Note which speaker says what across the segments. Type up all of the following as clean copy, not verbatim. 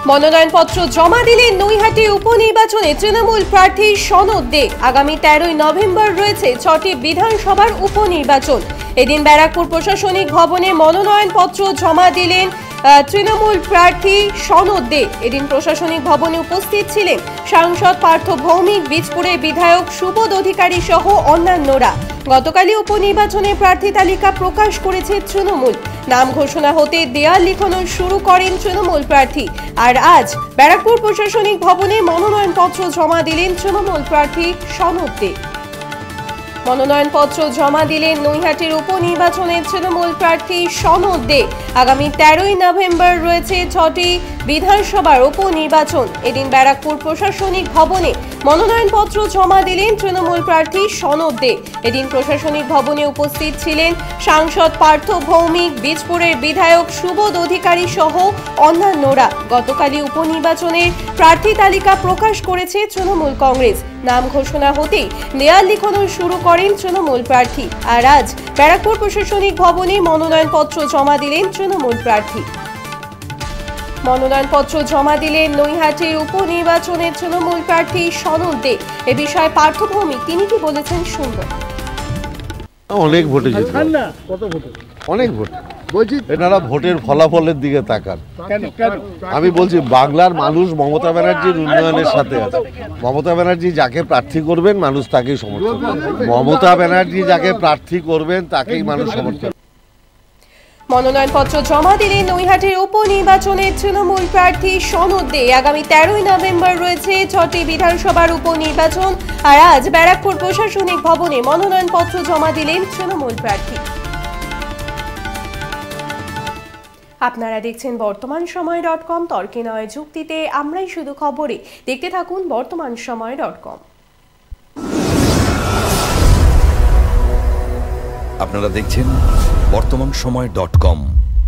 Speaker 1: মনোনয়নপত্র জমা দিলেন নৈহাটি উপনির্বাচনে তৃণমূল প্রার্থী সনদ দে। আগামী 13 নভেম্বর রয়েছে 6টি বিধানসভার উপনির্বাচন। এদিন ব্যারাকপুর প্রশাসনিক ভবনে মনোনয়নপত্র জমা দিলেন তৃণমূল প্রার্থী সনদ দে। এদিন প্রশাসনিক ভবনে উপস্থিত ছিলেন সাংসদ পার্থ ভৌমিক, বীজপুরের বিধায়ক সুবোধ অধিকারী সহ অন্যান্যরা। গতকালই উপনির্বাচনে প্রার্থী তালিকা প্রকাশ করেছে তৃণমূল। নাম ঘোষণা হতে দেয়াল লিখনো শুরু করেন তৃণমূল প্রার্থী। আর আজ ব্যারাকপুর প্রশাসনিক ভবনে মনোনয়নপত্র জমা দিলেন তৃণমূল প্রার্থী সনদ দে। মনোনয়নপত্র জমা দিলেন নৈহাটির উপনির্বাচনের তৃণমূল প্রার্থী সনদ দে। আগামী 13 নভেম্বর রয়েছে 6টি বিধানসভার উপনির্বাচন। এদিন ব্যারাকপুর প্রশাসনিক ভবনে মনোনয়নপত্র জমা দিলেন তৃণমূল প্রার্থী সনদ দে। এদিন প্রশাসনিক ভবনে উপস্থিত ছিলেন সাংসদ পার্থ ভৌমিক, বীজপুরের বিধায়ক সুবোধ অধিকারী সহ অন্যান্যরা। গতকালই উপনির্বাচনের প্রার্থী তালিকা প্রকাশ করেছে তৃণমূল কংগ্রেস। নাম ঘোষণা হতেই দেয়াল লিখনো শুরু করেন তৃণমূল প্রার্থী। আর আজ ব্যারাকপুর প্রশাসনিক ভবনে মনোনয়নপত্র জমা দিলেন তৃণমূল প্রার্থী। মনোনয়নপত্র জমা দিলেন নৈহাটির উপনির্বাচনের তৃণমূল প্রার্থী সনদ দে। এ বিষয়ে পার্থ ভৌমিক তিনি কি বলেছেন শুনব।
Speaker 2: অনেক ভোটে জিতবেন, অনেক ভোট বলছি, এনারা ভোটের ফলাফলের দিকে তাকান। আমি বলছি বাংলার মানুষ মমতা ব্যানার্জির উন্নয়নের সাথে আছে। মমতা ব্যানার্জি যাকে প্রার্থী করবেন মানুষ তাকেই সমর্থন করবে। মমতা ব্যানার্জি যাকে প্রার্থী করবেন তাকেই মানুষ সমর্থন।
Speaker 1: মনোনয়নপত্র জমা দিলেন নৈহাটির উপনির্বাচনের তৃণমূল প্রার্থী সনদ দে। আগামী 13 নভেম্বর রয়েছে 6টি বিধানসভার উপনির্বাচন। আর আজ ব্যারাকপুর প্রশাসনিক ভবনে মনোনয়নপত্র জমা দিলেন তৃণমূল প্রার্থী। আপনারা দেখছেন বর্তমান সময় .com। তর্কে নয় যুক্তিতে আমরাই শুধু খবরে। দেখতে থাকুন বর্তমান সময় .com।
Speaker 3: আপনারা দেখছেন বর্তমান সময় .com।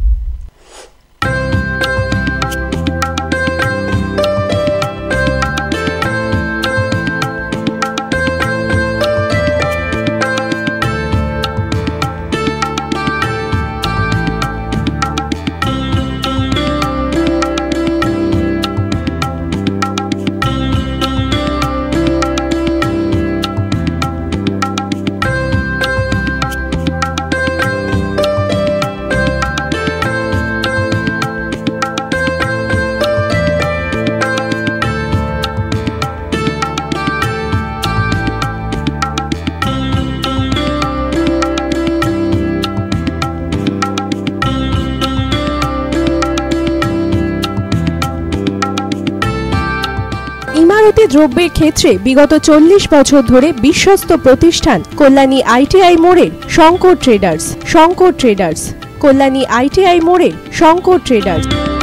Speaker 1: ইমারতি দ্রব্যের ক্ষেত্রে বিগত 40 বছর ধরে বিশ্বস্ত প্রতিষ্ঠান কল্যাণী ITI মোড়ের শঙ্কর ট্রেডার্স। কল্যাণী ITI মোড়ের শঙ্কর ট্রেডার্স।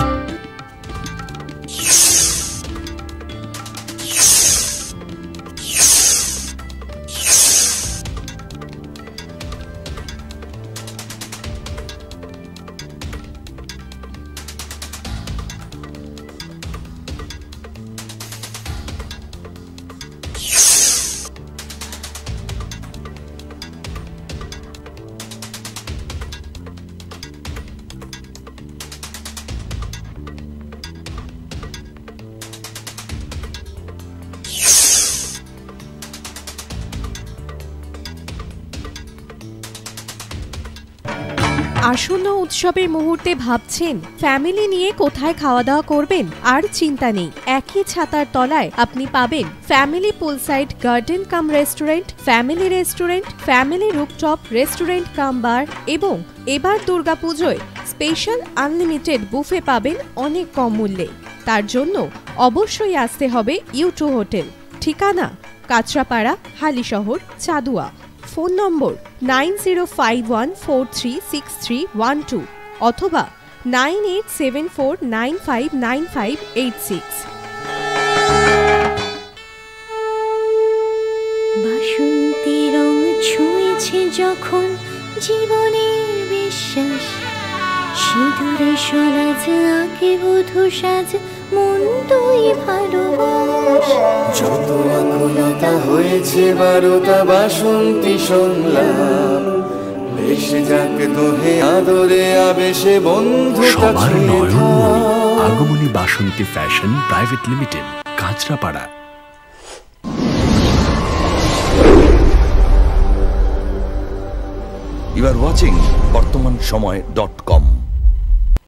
Speaker 1: আসন্ন উৎসবের মুহূর্তে ভাবছেন ফ্যামিলি নিয়ে কোথায় খাওয়া দাওয়া করবেন? আর চিন্তা নেই, একই ছাতার তলায় আপনি পাবেন family poolside garden cum restaurant, family rooftop restaurant cum bar এবং এবার দুর্গাপুজোয় স্পেশাল আনলিমিটেড বুফে পাবেন অনেক কম মূল্যে। তার জন্য অবশ্যই আসতে হবে U2 হোটেল। ঠিকানা কাঁচরাপাড়া, হালিশহর, চাদুয়া। ফোন নম্বর 9051436312 অথবা 9874959586।
Speaker 4: বাসন্তী রং ছুঁয়েছে যখন জীবনের বিশ্বাস, সিঁদুরে সরাজ আঁকে বধূ সাজ, মন তুই ভালোবাস।
Speaker 5: যত আকুলতা হয়েছে বারোটা বাসন্তী সংলাপ, ভেসে যাক দোহে আদরে আবেশে বন্ধুতা ছুঁয়ে থাক।
Speaker 6: Nagmani Basanti fashion private limited, Kanchrapara.
Speaker 3: You are watching BartamanSamay.com.